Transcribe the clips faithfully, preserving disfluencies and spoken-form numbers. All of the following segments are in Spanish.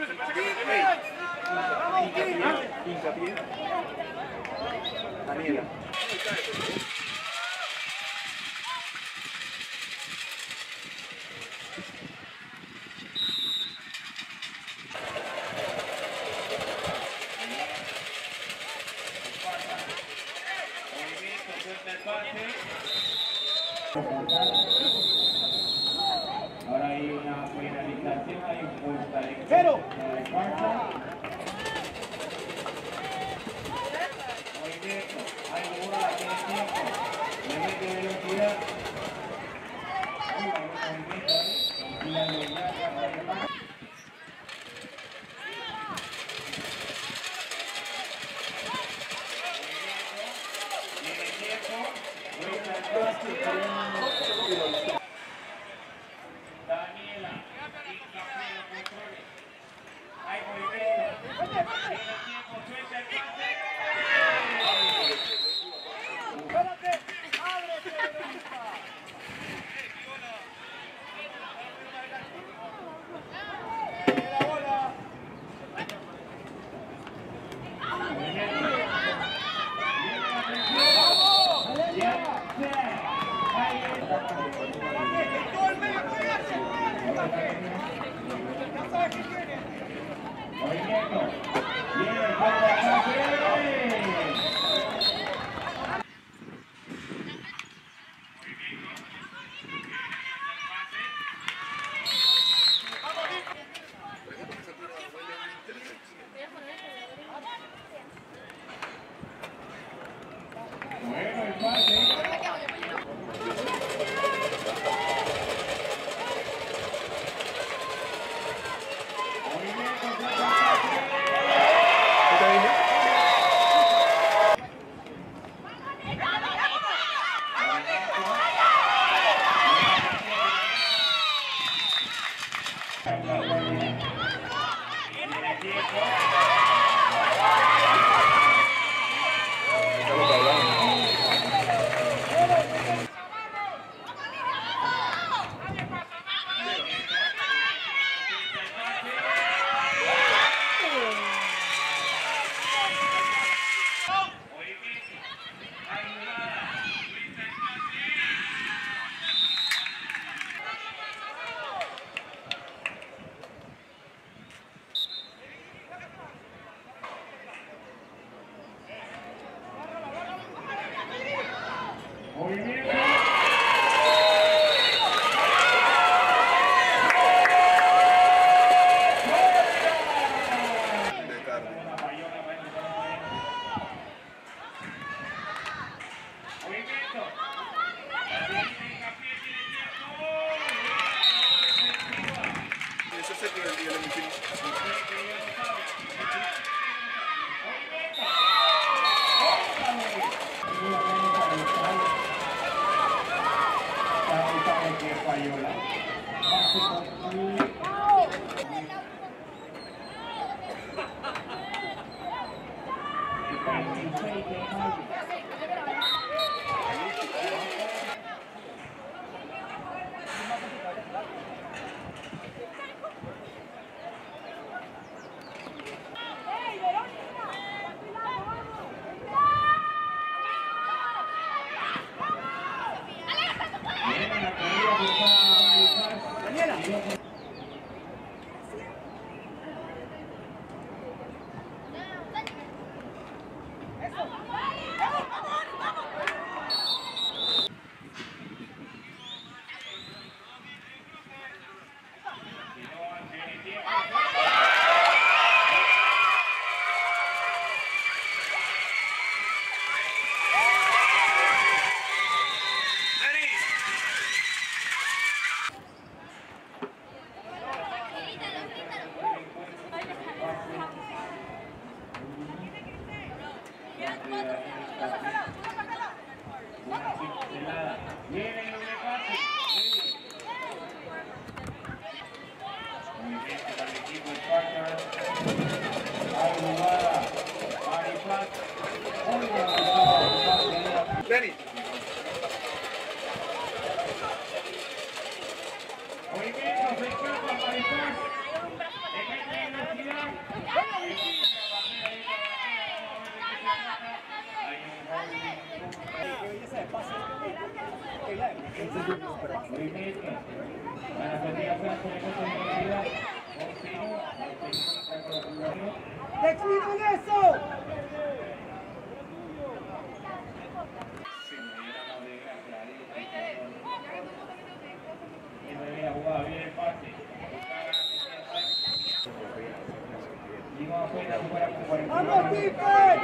Hincapié. Daniela. Ahora hay una penalización a impuesta de cero. Movimiento, hay bola, tiene tiempo, le mete velocidad. Movimiento ahí, y la velocidad para remar. Tiene tiempo, vuelta al pase. Daniela, hincapié en los controles. Hay movimiento. Tiene tiempo, suelta el pase. ¡Espérate! ¡Ábrete, Verónica! ¡La bola! Movimiento. Viene el juego de ataque. Bueno, el pase. Movimiento. Eso se tiene el día de mi film. Viene el doble pase. Movimiento para el equipo Sparta. Hay jugada. Maripaz. Muy bien lanzado. Benny. Movimiento, se escapa Maripaz. Defende velocidad. Movimiento. A la salida Franco de Costa de Universidad. Continúa. ¡Deciden eso! Y me viene a jugar bien el pase. Y vamos a jugar a jugar con ¡Vamos, Pipe!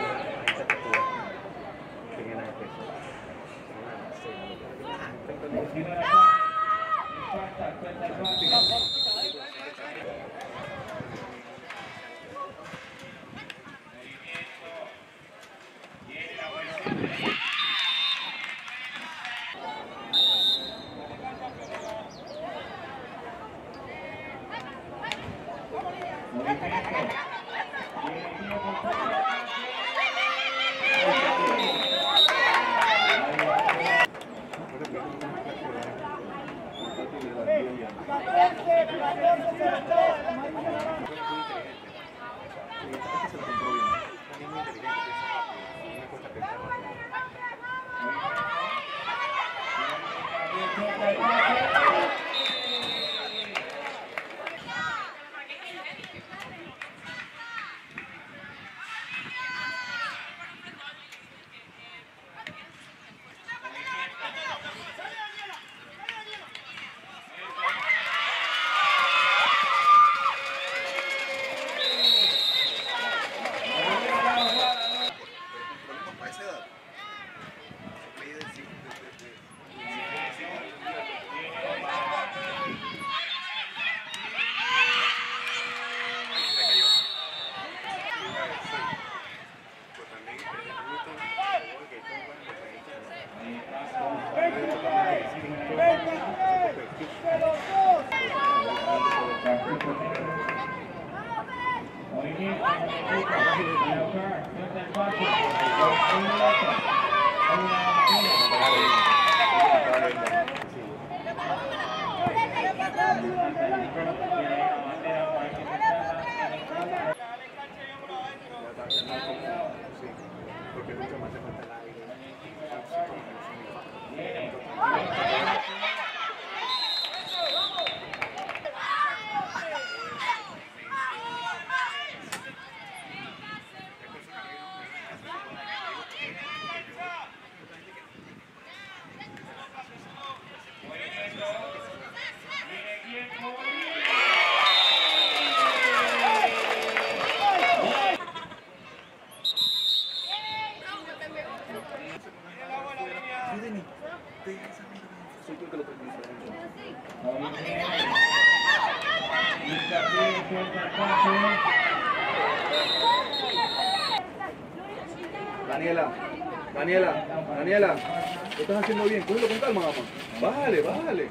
Daniela, Daniela, Daniela, lo estás haciendo bien, cógelo con calma, mamá. Bájale, bájale.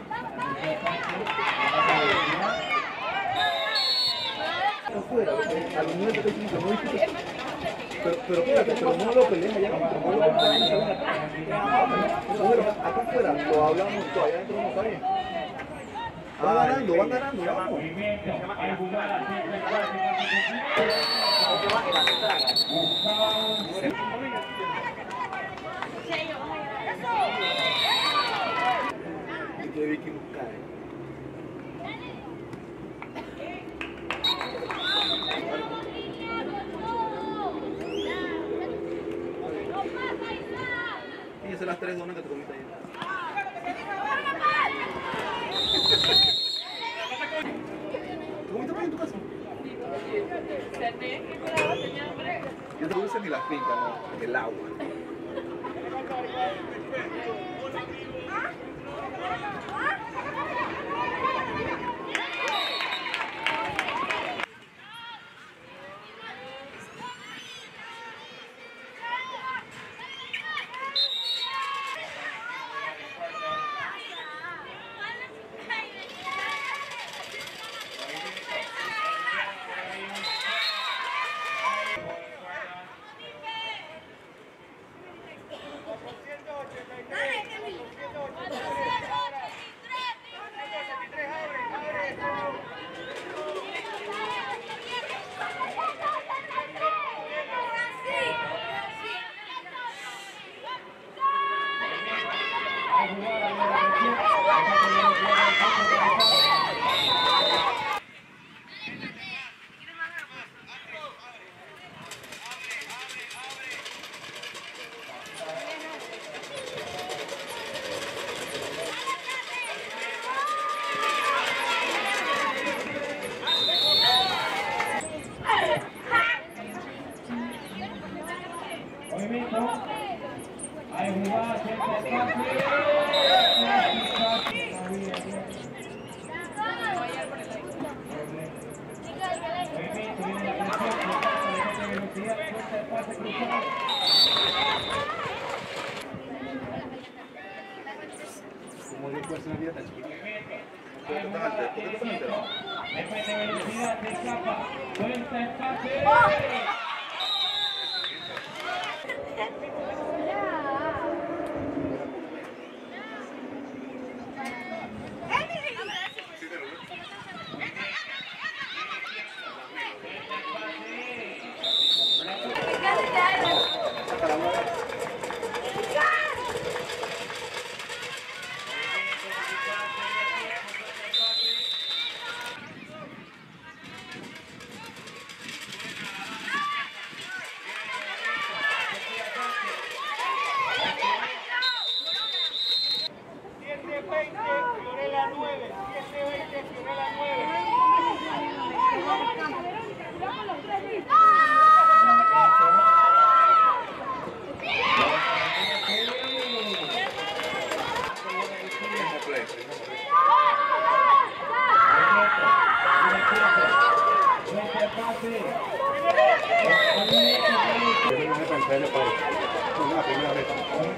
Está afuera, a los nueve te dicen que no dijiste. Pero, pero espérate, pero no lo pelees allá adentro, no lo pelees allá adentro. Cógelo acá afuera, lo hablamos, todo allá adentro no está bien. Va ganando, va ganando, vamos. Y que Vicky nos cae. Fíjense las tres donas que te comiste ayer. ¿Te comiste pollo en tu casa? Yo te dulce ni las fincas, no, el agua. ¿Cómo dio personalidad tan chiquita? ¿Por qué estás alterado? ¿Por qué estás alterado? Depende de velocidad, se escapa. Cuenta empate. Sí, te lo digo. siete veinte, Fiorella nueve. siete veinte, Fiorella nueve. Mismo play, mismo play. Yo no me pensé en el país. Es la primera vez.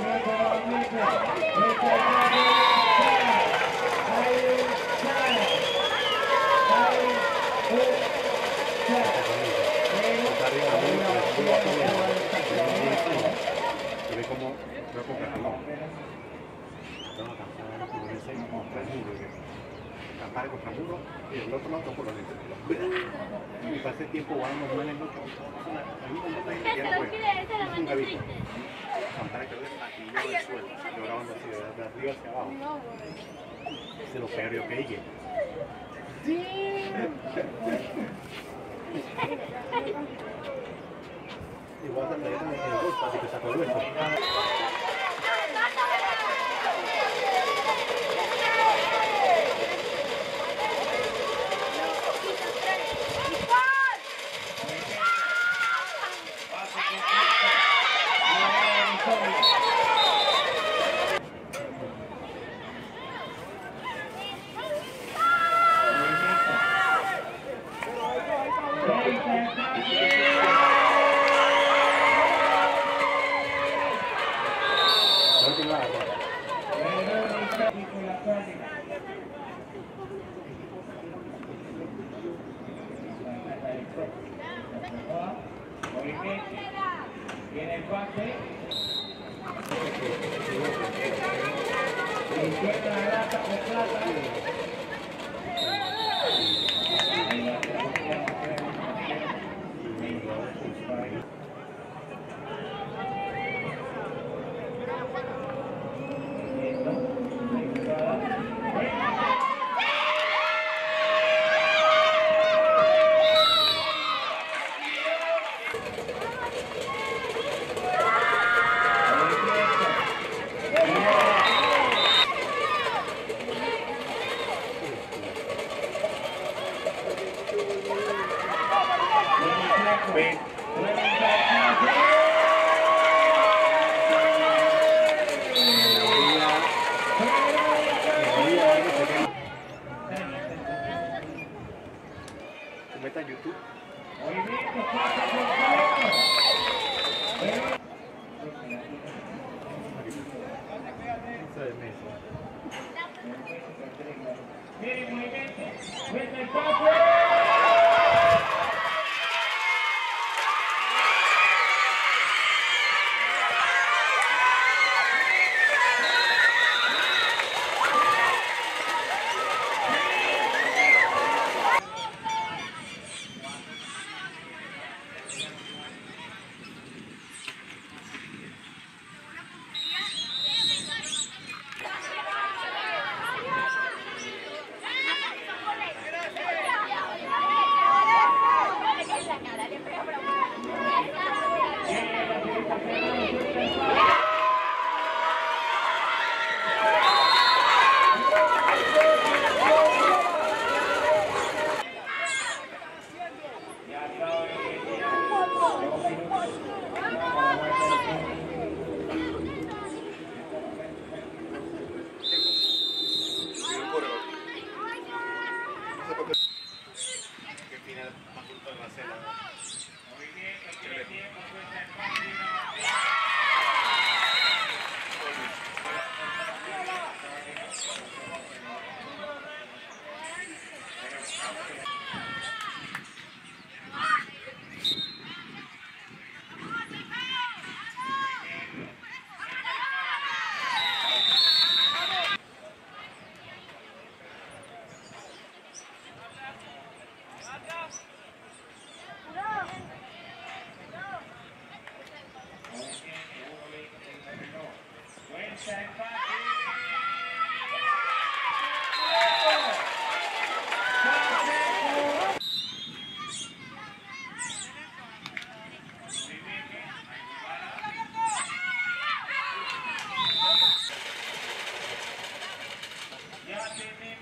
Está arriba de mí, pero estoy abajo de él. Y ve cómo veo con Catalón. Estaba cansado de ponerse contra el muro. Acampar contra el muro y el otro lado por los lentes. Y pasé tiempo jugando nueve noches. Hay un montón de gente que no juega. Nunca he visto. Acampar que ves aquí yo del suelo. Yo grabando así de arriba hacia abajo. Se lo peor que hice. Igual también en el golf, así que sacó el hueso. No tiene nada. Viene el pase. Encuentra la lata de plata. Ven. Se meta en YouTube. Eso es Messi. Viene movimiento. Cuenta el pase. tener